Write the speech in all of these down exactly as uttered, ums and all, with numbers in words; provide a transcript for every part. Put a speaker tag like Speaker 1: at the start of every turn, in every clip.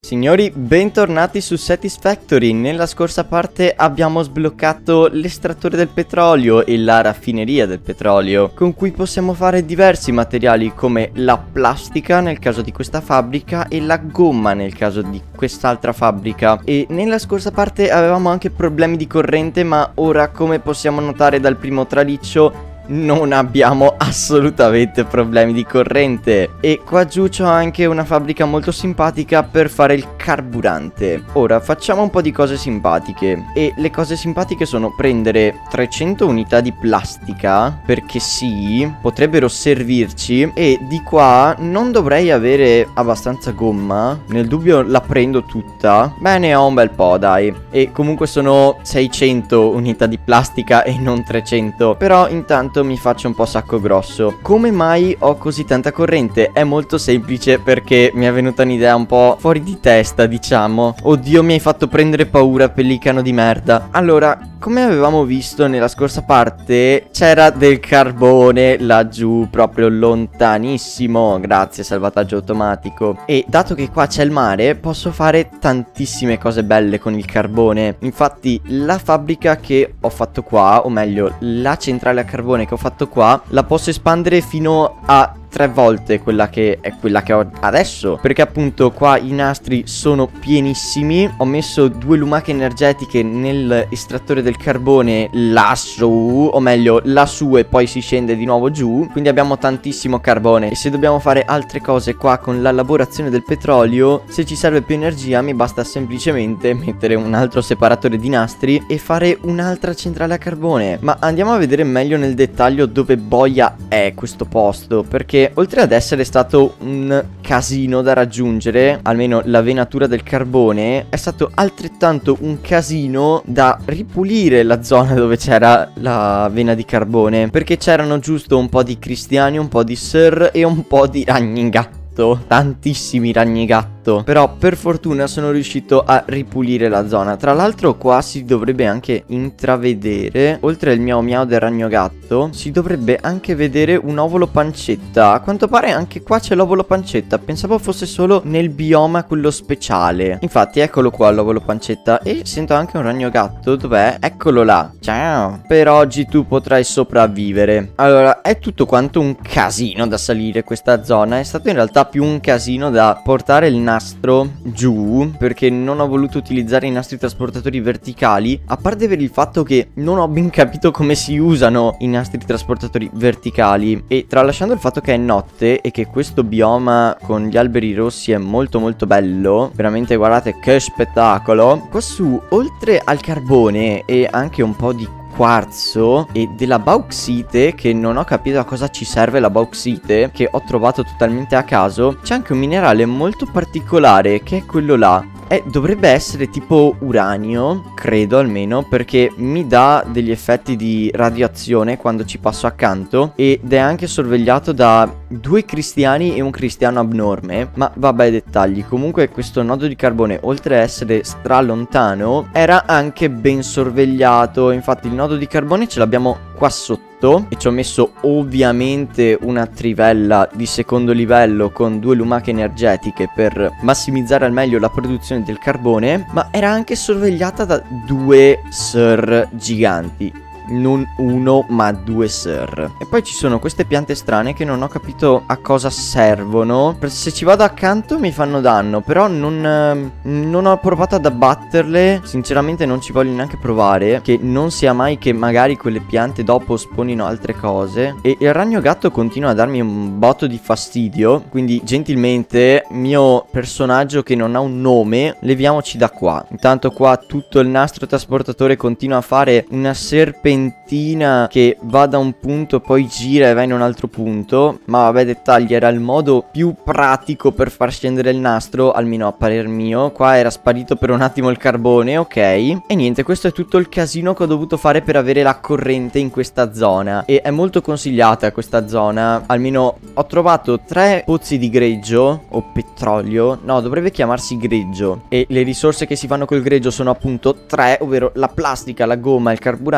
Speaker 1: Signori, bentornati su Satisfactory. Nella scorsa parte abbiamo sbloccato l'estrattore del petrolio e la raffineria del petrolio, con cui possiamo fare diversi materiali come la plastica nel caso di questa fabbrica e la gomma nel caso di quest'altra fabbrica. E nella scorsa parte avevamo anche problemi di corrente, ma ora, come possiamo notare dal primo traliccio, non abbiamo assolutamente problemi di corrente. E qua giù c'ho anche una fabbrica molto simpatica per fare il carburante. Ora facciamo un po' di cose simpatiche. E le cose simpatiche sono prendere trecento unità di plastica, perché sì, potrebbero servirci. E di qua non dovrei avere abbastanza gomma. Nel dubbio la prendo tutta. Bene, ho un bel po', dai. E comunque sono seicento unità di plastica e non trecento. Però intanto mi faccio un po' sacco grosso. Come mai ho così tanta corrente? È molto semplice, perché mi è venuta un'idea un po' fuori di testa, diciamo. Oddio, mi hai fatto prendere paura, pellicano di merda. Allora, come avevamo visto nella scorsa parte, c'era del carbone laggiù, proprio lontanissimo. Grazie, salvataggio automatico. E dato che qua c'è il mare, posso fare tantissime cose belle con il carbone. Infatti la fabbrica che ho fatto qua, o meglio la centrale a carbone che ho fatto qua, la posso espandere fino a tre volte quella che è quella che ho adesso, perché appunto qua i nastri sono pienissimi. Ho messo due lumache energetiche nell'estrattore del carbone lassù, o meglio lassù, e poi si scende di nuovo giù, quindi abbiamo tantissimo carbone. E se dobbiamo fare altre cose qua con la lavorazione del petrolio, se ci serve più energia mi basta semplicemente mettere un altro separatore di nastri e fare un'altra centrale a carbone. Ma andiamo a vedere meglio nel dettaglio dove boia è questo posto, perché oltre ad essere stato un casino da raggiungere, almeno la venatura del carbone, è stato altrettanto un casino da ripulire la zona dove c'era la vena di carbone, perché c'erano giusto un po' di cristiani, un po' di sir e un po' di ragni gatto, tantissimi ragni gatto. Però per fortuna sono riuscito a ripulire la zona. Tra l'altro qua si dovrebbe anche intravedere, oltre al miau miau del ragno gatto, si dovrebbe anche vedere un ovolo pancetta. A quanto pare anche qua c'è l'ovolo pancetta. Pensavo fosse solo nel bioma quello speciale. Infatti eccolo qua l'ovolo pancetta. E sento anche un ragno gatto. Dov'è? Eccolo là. Ciao. Per oggi tu potrai sopravvivere. Allora, è tutto quanto un casino da salire questa zona. È stato in realtà più un casino da portare il nastro giù, perché non ho voluto utilizzare i nastri trasportatori verticali, a parte per il fatto che non ho ben capito come si usano i nastri trasportatori verticali. E tralasciando il fatto che è notte e che questo bioma con gli alberi rossi è molto molto bello, veramente guardate che spettacolo, qua su oltre al carbone e anche un po' di quarzo e della bauxite, che non ho capito a cosa ci serve la bauxite, che ho trovato totalmente a caso, c'è anche un minerale molto particolare che è quello là. Eh, dovrebbe essere tipo uranio, credo almeno, perché mi dà degli effetti di radiazione quando ci passo accanto, ed è anche sorvegliato da due cristiani e un cristiano abnorme. Ma vabbè, dettagli. Comunque questo nodo di carbone, oltre a essere stra lontano, era anche ben sorvegliato. Infatti il nodo di carbone ce l'abbiamo qua sotto, e ci ho messo ovviamente una trivella di secondo livello con due lumache energetiche per massimizzare al meglio la produzione del carbone. Ma era anche sorvegliata da due sir giganti, non uno ma due sir. E poi ci sono queste piante strane che non ho capito a cosa servono. Se ci vado accanto mi fanno danno, però non, eh, non ho provato ad abbatterle. Sinceramente non ci voglio neanche provare, che non sia mai che magari quelle piante dopo sponino altre cose. E il ragno gatto continua a darmi un botto di fastidio, quindi gentilmente, mio personaggio che non ha un nome, leviamoci da qua. Intanto qua tutto il nastro trasportatore continua a fare una serpentina che va da un punto, poi gira e va in un altro punto. Ma vabbè, dettagli, era il modo più pratico per far scendere il nastro, almeno a parer mio. Qua era sparito per un attimo il carbone, ok. E niente, questo è tutto il casino che ho dovuto fare per avere la corrente in questa zona. E è molto consigliata questa zona. Almeno ho trovato tre pozzi di greggio, o petrolio, no, dovrebbe chiamarsi greggio. E le risorse che si fanno col greggio sono appunto tre, ovvero la plastica, la gomma e il carburante.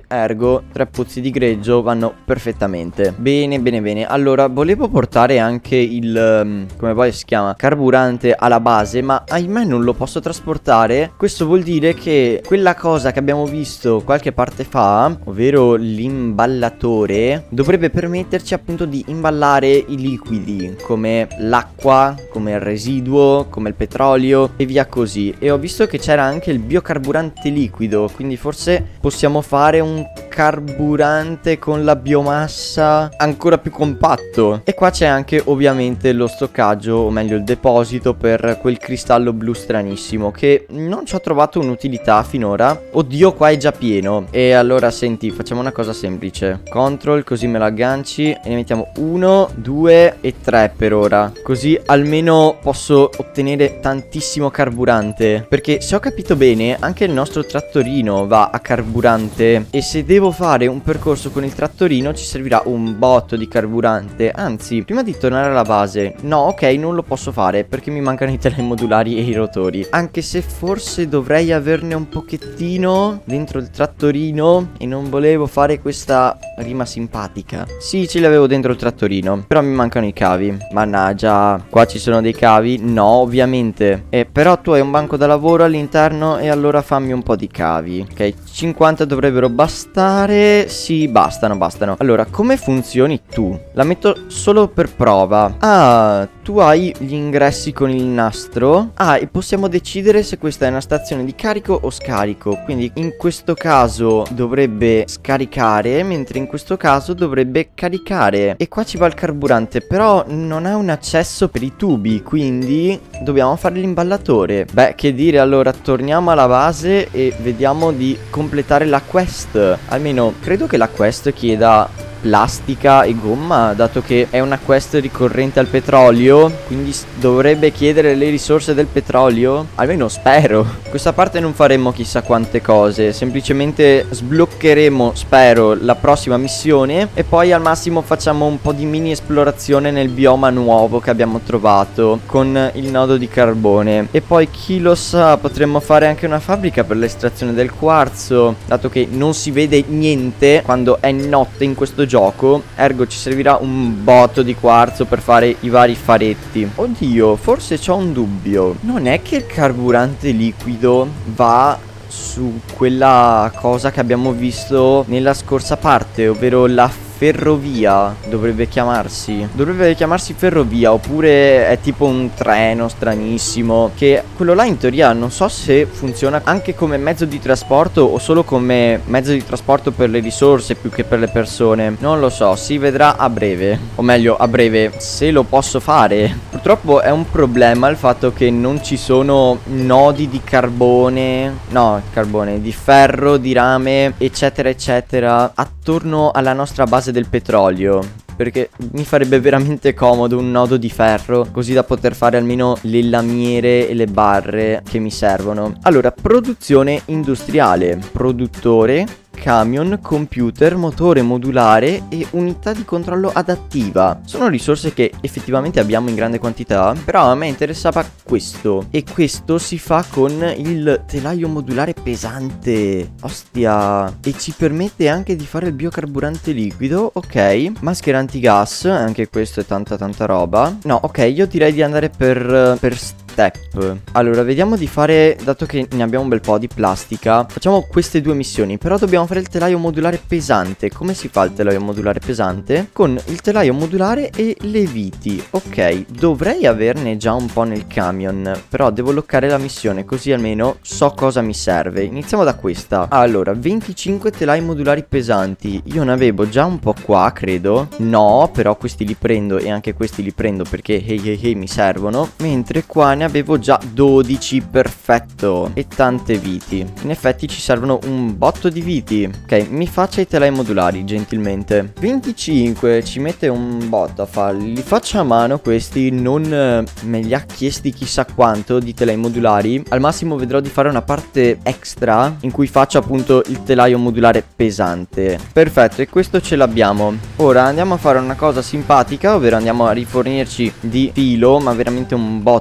Speaker 1: niente, ergo tre pozzi di greggio vanno perfettamente. Bene, bene, bene. Allora, volevo portare anche il, um, come poi si chiama, carburante alla base, ma ahimè non lo posso trasportare. Questo vuol dire che quella cosa che abbiamo visto qualche parte fa, ovvero l'imballatore, dovrebbe permetterci appunto di imballare i liquidi come l'acqua, come il residuo, come il petrolio e via così. E ho visto che c'era anche il biocarburante liquido, quindi forse possiamo fare un carburante con la biomassa ancora più compatto. E qua c'è anche ovviamente lo stoccaggio, o meglio il deposito per quel cristallo blu stranissimo che non ci ho trovato un'utilità finora. Oddio, qua è già pieno. E allora senti, facciamo una cosa semplice: control, così me lo agganci e ne mettiamo uno, due e tre per ora, così almeno posso ottenere tantissimo carburante. Perché se ho capito bene anche il nostro trattorino va a carburante, e se devo fare un percorso con il trattorino ci servirà un botto di carburante. Anzi, prima di tornare alla base, no, ok, non lo posso fare perché mi mancano i telemodulari e i rotori. Anche se forse dovrei averne un pochettino dentro il trattorino, e non volevo fare questa rima simpatica. Sì, ce li avevo dentro il trattorino, però mi mancano i cavi. Mannaggia, qua ci sono dei cavi? No, ovviamente. Eh, però tu hai un banco da lavoro all'interno, e allora fammi un po' di cavi. Ok, cinquanta dovrebbero bastare. Sì, bastano, bastano. Allora, come funzioni tu? La metto solo per prova. Ah, tu hai gli ingressi con il nastro. Ah, e possiamo decidere se questa è una stazione di carico o scarico. Quindi in questo caso dovrebbe scaricare, mentre in questo caso dovrebbe caricare. E qua ci va il carburante, però non ha un accesso per i tubi, quindi dobbiamo fare l'imballatore. Beh, che dire, allora torniamo alla base e vediamo di completare la quest. Almeno credo che la quest chieda plastica e gomma, dato che è una quest ricorrente al petrolio, quindi dovrebbe chiedere le risorse del petrolio. Almeno spero. Questa parte non faremo chissà quante cose, semplicemente sbloccheremo, spero, la prossima missione, e poi al massimo facciamo un po' di mini esplorazione nel bioma nuovo che abbiamo trovato con il nodo di carbone. E poi chi lo sa, potremmo fare anche una fabbrica per l'estrazione del quarzo, dato che non si vede niente quando è notte in questo gioco, ergo ci servirà un botto di quarzo per fare i vari faretti. Oddio, forse c'ho un dubbio. Non è che il carburante liquido va su quella cosa che abbiamo visto nella scorsa parte, ovvero la ferrovia? Dovrebbe chiamarsi Dovrebbe chiamarsi ferrovia, oppure è tipo un treno stranissimo, che quello là in teoria non so se funziona anche come mezzo di trasporto o solo come mezzo di trasporto per le risorse più che per le persone. Non lo so, si vedrà a breve. O meglio, a breve, se lo posso fare. Purtroppo è un problema il fatto che non ci sono nodi di carbone, no, carbone, di ferro, di rame, eccetera eccetera, attorno alla nostra base del petrolio, perché mi farebbe veramente comodo un nodo di ferro, così da poter fare almeno le lamiere e le barre che mi servono. Allora, produzione industriale, produttore, camion, computer, motore modulare e unità di controllo adattiva. Sono risorse che effettivamente abbiamo in grande quantità, però a me interessava questo, e questo si fa con il telaio modulare pesante. Ostia. E ci permette anche di fare il biocarburante liquido. Ok, maschera antigas, anche questo è tanta tanta roba. No, ok, io direi di andare per, per step. Allora, vediamo di fare, dato che ne abbiamo un bel po' di plastica, facciamo queste due missioni. Però dobbiamo fare il telaio modulare pesante. Come si fa il telaio modulare pesante? Con il telaio modulare e le viti. Ok, dovrei averne già un po' nel camion, però devo loccare la missione, così almeno so cosa mi serve. Iniziamo da questa. Allora, venticinque telai modulari pesanti. Io ne avevo già un po' qua, credo. No, però questi li prendo, e anche questi li prendo perché hey hey hey mi servono. Mentre qua ne avevo già dodici, perfetto. E tante viti. In effetti ci servono un botto di viti. Ok, mi faccia i telai modulari, gentilmente. venticinque, ci mette un botto a farli. Li faccio a mano questi, non eh, me li ha chiesti chissà quanto di telai modulari. Al massimo vedrò di fare una parte extra in cui faccio appunto il telaio modulare pesante. Perfetto, e questo ce l'abbiamo. Ora andiamo a fare una cosa simpatica, ovvero andiamo a rifornirci di filo, ma veramente un botto di filo.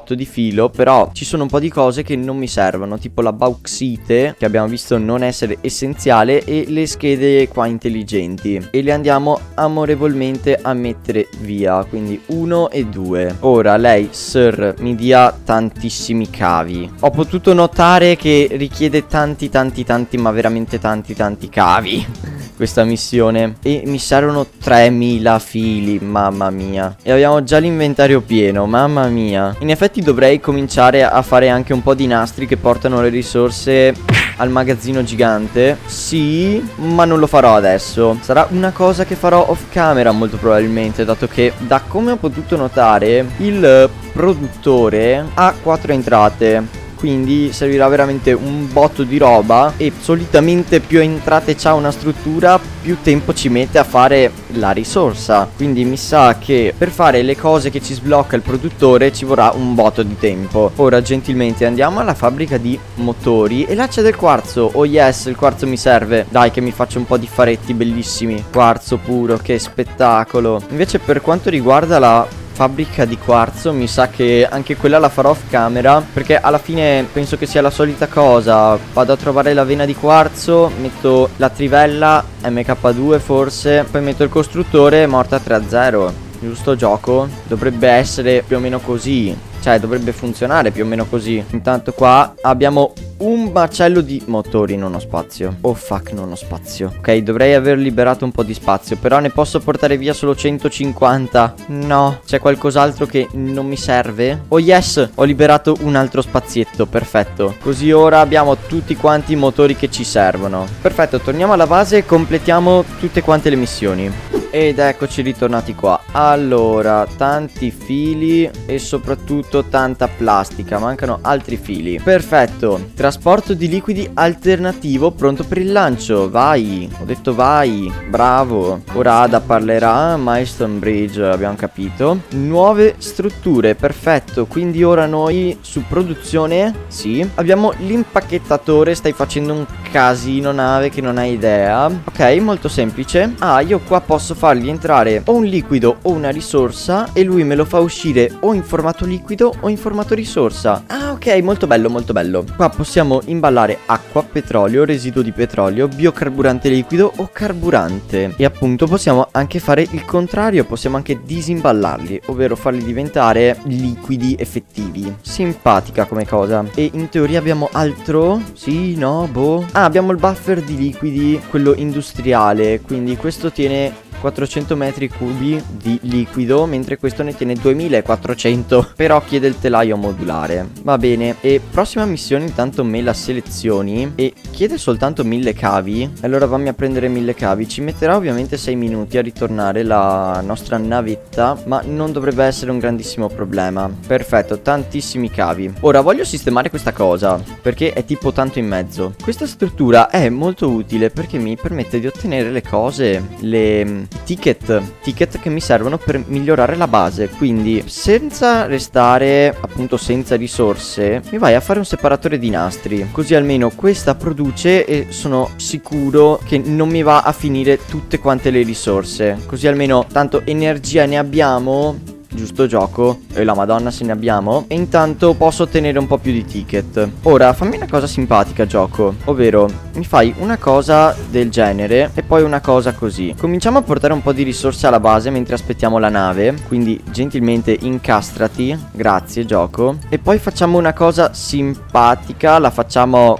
Speaker 1: filo, però ci sono un po' di cose che non mi servono, tipo la bauxite, che abbiamo visto non essere essenziale, e le schede qua intelligenti, e le andiamo amorevolmente a mettere via, quindi uno e due. Ora lei, sir, mi dia tantissimi cavi. Ho potuto notare che richiede tanti tanti tanti, ma veramente tanti tanti cavi questa missione, e mi servono tremila fili, mamma mia. E abbiamo già l'inventario pieno, mamma mia. In effetti dovrei cominciare a fare anche un po' di nastri che portano le risorse al magazzino gigante. Sì, ma non lo farò adesso. Sarà una cosa che farò off camera molto probabilmente, dato che, da come ho potuto notare, il produttore ha quattro entrate, quindi servirà veramente un botto di roba, e solitamente più entrate c'ha una struttura, più tempo ci mette a fare la risorsa. Quindi mi sa che per fare le cose che ci sblocca il produttore ci vorrà un botto di tempo. Ora gentilmente andiamo alla fabbrica di motori, e là c'è del quarzo. Oh yes, il quarzo mi serve. Dai che mi faccio un po' di faretti bellissimi. Quarzo puro, che spettacolo. Invece per quanto riguarda la fabbrica di quarzo, mi sa che anche quella la farò off camera, perché alla fine penso che sia la solita cosa. Vado a trovare la vena di quarzo, metto la trivella M K due forse, poi metto il costruttore, morta tre a zero. Giusto gioco? Dovrebbe essere più o meno così, cioè dovrebbe funzionare più o meno così. Intanto qua abbiamo un macello di motori, non ho spazio. Oh fuck, non ho spazio. Ok, dovrei aver liberato un po' di spazio, però ne posso portare via solo centocinquanta. No, c'è qualcos'altro che non mi serve? Oh yes, ho liberato un altro spazietto, perfetto. Così ora abbiamo tutti quanti i motori che ci servono. Perfetto, torniamo alla base e completiamo tutte quante le missioni. Ed eccoci ritornati qua. Allora, tanti fili e soprattutto tanta plastica. Mancano altri fili. Perfetto. Trasporto di liquidi alternativo pronto per il lancio. Vai. Ho detto vai. Bravo. Ora Ada parlerà. Milestone Bridge, abbiamo capito. Nuove strutture. Perfetto. Quindi ora noi su produzione, sì, abbiamo l'impacchettatore. Stai facendo un casino, nave, che non hai idea. Ok, molto semplice. Ah, io qua posso fargli entrare o un liquido o una risorsa, e lui me lo fa uscire o in formato liquido o in formato risorsa. Ah ok, molto bello, molto bello. Qua possiamo imballare acqua, petrolio, residuo di petrolio, biocarburante liquido o carburante. E appunto possiamo anche fare il contrario, possiamo anche disimballarli, ovvero farli diventare liquidi effettivi. Simpatica come cosa. E in teoria abbiamo altro? Sì, no, boh. Ah, abbiamo il buffer di liquidi, quello industriale, quindi questo tiene quattrocento metri cubi di liquido, mentre questo ne tiene duemilaquattrocento per occhi del telaio modulare. Va bene. E prossima missione, intanto me la selezioni, e chiede soltanto mille cavi. Allora vammi a prendere mille cavi. Ci metterà ovviamente sei minuti a ritornare la nostra navetta, ma non dovrebbe essere un grandissimo problema. Perfetto, tantissimi cavi. Ora voglio sistemare questa cosa, perché è tipo tanto in mezzo. Questa struttura è molto utile perché mi permette di ottenere le cose, le ticket Ticket che mi servono per migliorare la base. Quindi senza restare appunto senza risorse, mi vai a fare un separatore di nastri, così almeno questa produce e sono sicuro che non mi va a finire tutte quante le risorse. Così almeno tanto energia ne abbiamo. Giusto gioco? E la madonna se ne abbiamo. E intanto posso ottenere un po' più di ticket. Ora fammi una cosa simpatica gioco, ovvero mi fai una cosa del genere e poi una cosa così. Cominciamo a portare un po' di risorse alla base mentre aspettiamo la nave, quindi gentilmente incastrati. Grazie gioco. E poi facciamo una cosa simpatica, la facciamo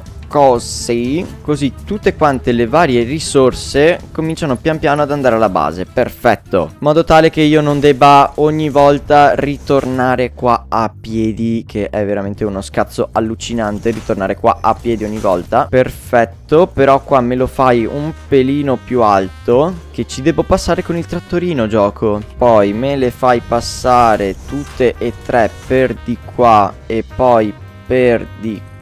Speaker 1: così, così tutte quante le varie risorse cominciano pian piano ad andare alla base. Perfetto, in modo tale che io non debba ogni volta ritornare qua a piedi, che è veramente uno scazzo allucinante ritornare qua a piedi ogni volta. Perfetto, però qua me lo fai un pelino più alto, che ci devo passare con il trattorino gioco. Poi me le fai passare tutte e tre per di qua e poi per di qua.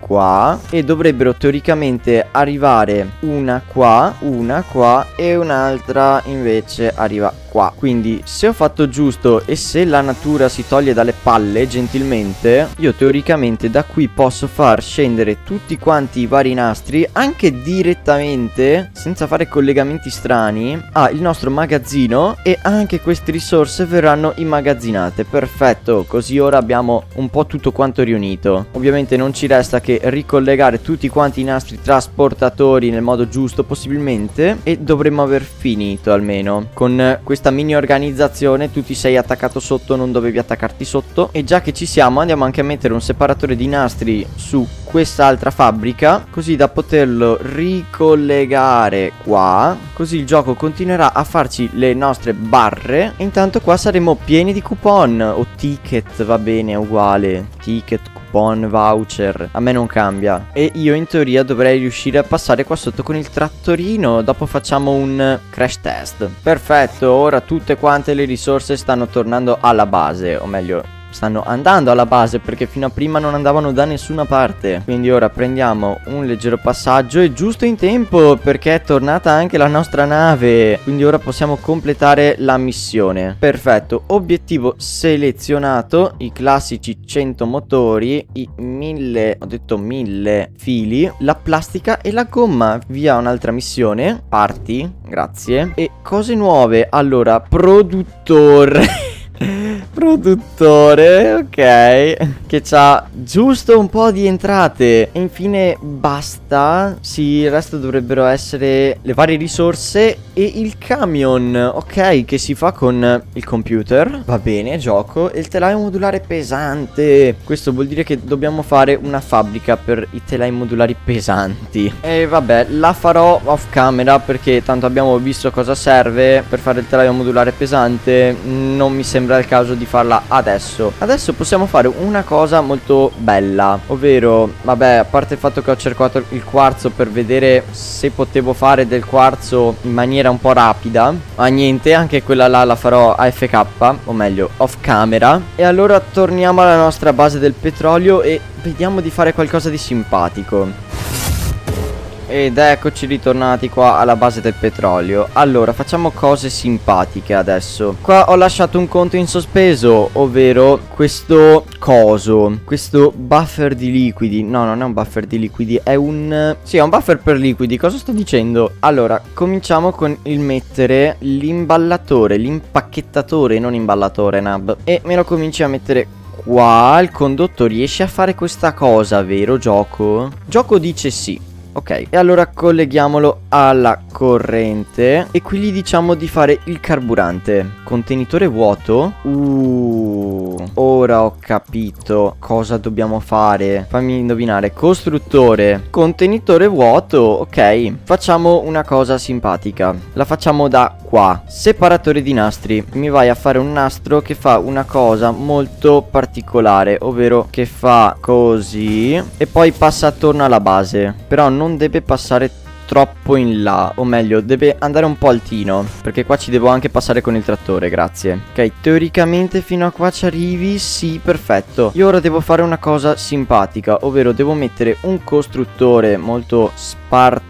Speaker 1: qua e dovrebbero teoricamente arrivare una qua, una qua e un'altra invece arriva qua. Quindi se ho fatto giusto e se la natura si toglie dalle palle gentilmente, io teoricamente da qui posso far scendere tutti quanti i vari nastri anche direttamente, senza fare collegamenti strani, al nostro magazzino, e anche queste risorse verranno immagazzinate. Perfetto, così ora abbiamo un po' tutto quanto riunito. Ovviamente non ci resta che ricollegare tutti quanti i nastri trasportatori nel modo giusto possibilmente e dovremmo aver finito almeno con questa mini organizzazione. Tu ti sei attaccato sotto, non dovevi attaccarti sotto. E già che ci siamo andiamo anche a mettere un separatore di nastri su quest'altra fabbrica, così da poterlo ricollegare qua, così il gioco continuerà a farci le nostre barre e intanto qua saremo pieni di coupon o ticket, va bene, è uguale, ticket, coupon, voucher, a me non cambia. E io in teoria dovrei riuscire a passare qua sotto con il trattorino. Dopo facciamo un crash test. Perfetto, ora tutte quante le risorse stanno tornando alla base, o meglio stanno andando alla base, perché fino a prima non andavano da nessuna parte. Quindi ora prendiamo un leggero passaggio, e giusto in tempo perché è tornata anche la nostra nave. Quindi ora possiamo completare la missione. Perfetto, obiettivo selezionato, i classici cento motori, i mille, ho detto mille fili, la plastica e la gomma. Via un'altra missione, parti, grazie. E cose nuove, allora, produttore Produttore, ok, che c'ha giusto un po' di entrate. E infine basta. Sì, il resto dovrebbero essere le varie risorse e il camion, ok, che si fa con il computer. Va bene, gioco. E il telaio modulare pesante. Questo vuol dire che dobbiamo fare una fabbrica per i telai modulari pesanti. E vabbè, la farò off camera, perché tanto abbiamo visto cosa serve per fare il telaio modulare pesante. Non mi sembra il caso di farla adesso. Adesso possiamo fare una cosa molto bella, ovvero, vabbè, a parte il fatto che ho cercato il quarzo per vedere se potevo fare del quarzo in maniera un po' rapida, ma niente, anche quella là la farò A F K, o meglio off camera. E allora torniamo alla nostra base del petrolio e vediamo di fare qualcosa di simpatico. Ed eccoci ritornati qua alla base del petrolio. Allora, facciamo cose simpatiche adesso. Qua ho lasciato un conto in sospeso, ovvero questo coso, questo buffer di liquidi. No, non è un buffer di liquidi, è un... sì, è un buffer per liquidi. Cosa sto dicendo? Allora, cominciamo con il mettere l'imballatore, l'impacchettatore, non imballatore, Nab. E me lo cominci a mettere qua. Il condotto riesce a fare questa cosa, vero, gioco? Gioco dice sì. Ok, e allora colleghiamolo alla corrente e qui gli diciamo di fare il carburante. Contenitore vuoto. Uh, ora ho capito cosa dobbiamo fare. Fammi indovinare. Costruttore, contenitore vuoto. Ok, facciamo una cosa simpatica. La facciamo da qua. Separatore di nastri. Mi vai a fare un nastro che fa una cosa molto particolare, ovvero che fa così e poi passa attorno alla base. Però non deve passare troppo in là, o meglio deve andare un po' altino, perché qua ci devo anche passare con il trattore, grazie. Ok, teoricamente fino a qua ci arrivi. Sì, perfetto. Io ora devo fare una cosa simpatica, ovvero devo mettere un costruttore molto spartano.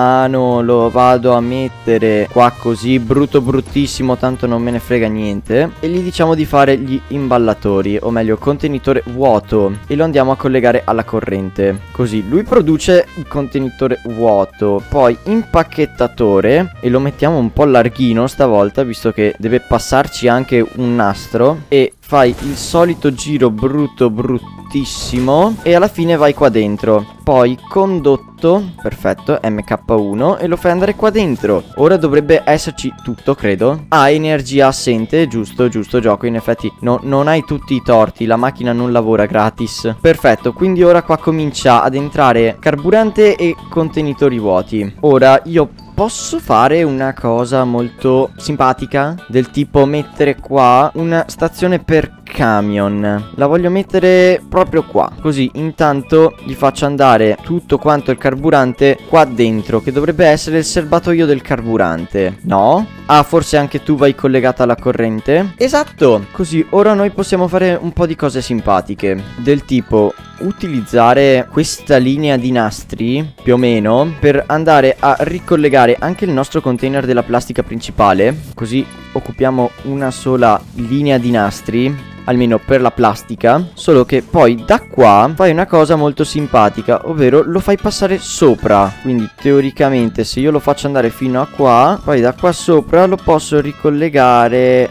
Speaker 1: Lo vado a mettere qua così, brutto bruttissimo, tanto non me ne frega niente. E gli diciamo di fare gli imballatori, o meglio contenitore vuoto, e lo andiamo a collegare alla corrente. Così lui produce il contenitore vuoto. Poi impacchettatore, e lo mettiamo un po' larghino stavolta, visto che deve passarci anche un nastro. E fai il solito giro brutto bruttissimo e alla fine vai qua dentro. Poi condotto, perfetto, M K uno, e lo fai andare qua dentro. Ora dovrebbe esserci tutto, credo. Ah, energia assente, giusto, giusto, gioco. In effetti no, non hai tutti i torti, la macchina non lavora gratis. Perfetto, quindi ora qua comincia ad entrare carburante e contenitori vuoti. Ora io posso fare una cosa molto simpatica, del tipo mettere qua una stazione per camion. La voglio mettere proprio qua, così intanto gli faccio andare tutto quanto il carburante qua dentro, che dovrebbe essere il serbatoio del carburante, no? Ah, forse anche tu vai collegata alla corrente? Esatto. Così ora noi possiamo fare un po' di cose simpatiche, del tipo utilizzare questa linea di nastri, più o meno, per andare a ricollegare anche il nostro container della plastica principale. Così occupiamo una sola linea di nastri, almeno per la plastica. Solo che poi da qua fai una cosa molto simpatica, ovvero lo fai passare sopra. Quindi teoricamente se io lo faccio andare fino a qua, poi da qua sopra lo posso ricollegare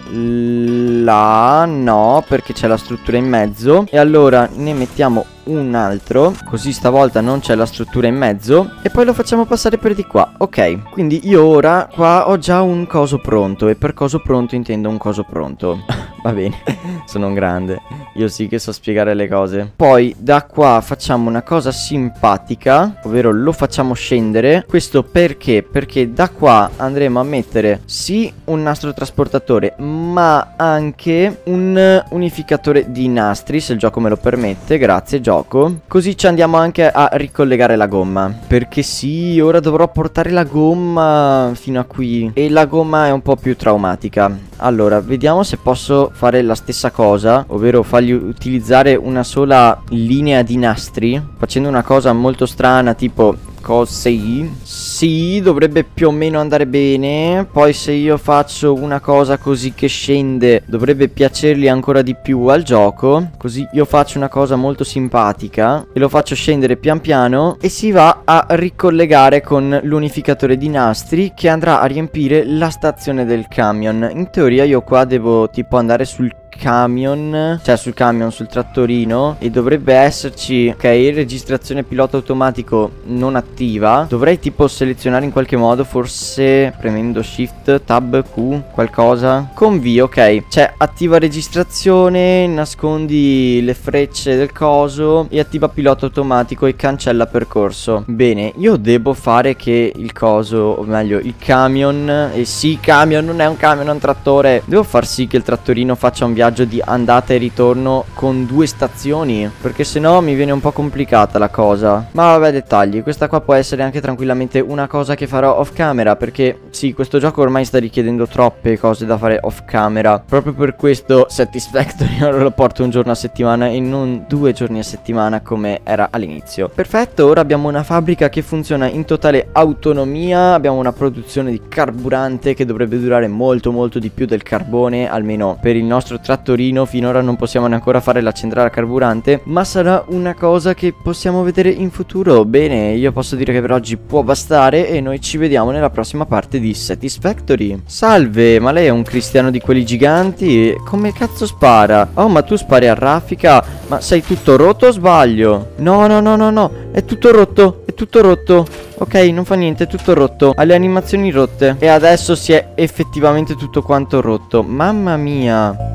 Speaker 1: là. No, perché c'è la struttura in mezzo. E allora ne mettiamo un altro, così stavolta non c'è la struttura in mezzo, e poi lo facciamo passare per di qua. Ok, quindi io ora qua ho già un coso pronto, e per coso pronto intendo un coso pronto. Va bene, sono un grande, io sì che so spiegare le cose. Poi da qua facciamo una cosa simpatica, ovvero lo facciamo scendere. Questo perché? Perché da qua andremo a mettere sì un nastro trasportatore, ma anche un unificatore di nastri, se il gioco me lo permette. Grazie gioco. Così ci andiamo anche a ricollegare la gomma, perché sì, ora dovrò portare la gomma fino a qui, e la gomma è un po' più traumatica. Allora, vediamo se posso fare la stessa cosa, ovvero fargli utilizzare una sola linea di nastri, facendo una cosa molto strana, tipo così. Sì, dovrebbe più o meno andare bene. Poi se io faccio una cosa così che scende, dovrebbe piacergli ancora di più al gioco. Così io faccio una cosa molto simpatica e lo faccio scendere pian piano, e si va a ricollegare con l'unificatore di nastri, che andrà a riempire la stazione del camion. In teoria io qua devo tipo andare sul camion, cioè sul camion, sul trattorino, e dovrebbe esserci, ok, registrazione pilota automatico non attiva. Dovrei tipo selezionare in qualche modo, forse premendo shift tab Q, qualcosa, convio. Ok, c'è attiva registrazione, nascondi le frecce del coso e attiva pilota automatico e cancella percorso. Bene, io devo fare che il coso, o meglio il camion, e sì, camion non è un camion, è un trattore, devo far sì che il trattorino faccia un viaggio di andata e ritorno con due stazioni, perché sennò mi viene un po' complicata la cosa. Ma vabbè, dettagli. Questa qua può essere anche tranquillamente una cosa che farò off camera, perché sì, questo gioco ormai sta richiedendo troppe cose da fare off camera. Proprio per questo Satisfactory ora lo porto un giorno a settimana e non due giorni a settimana come era all'inizio. Perfetto, ora abbiamo una fabbrica che funziona in totale autonomia. Abbiamo una produzione di carburante che dovrebbe durare molto molto di più del carbone, almeno per il nostro trattorino. Finora non possiamo neanche fare la centrale a carburante, ma sarà una cosa che possiamo vedere in futuro. Bene, io posso dire che per oggi può bastare, e noi ci vediamo nella prossima parte di Satisfactory. Salve, ma lei è un cristiano di quelli giganti? Come cazzo spara? Oh, ma tu spari a raffica? Ma sei tutto rotto o sbaglio? No, no, no, no, no, è tutto rotto, è tutto rotto. Ok, non fa niente, è tutto rotto. Ha le animazioni rotte, e adesso si è effettivamente tutto quanto rotto. Mamma mia.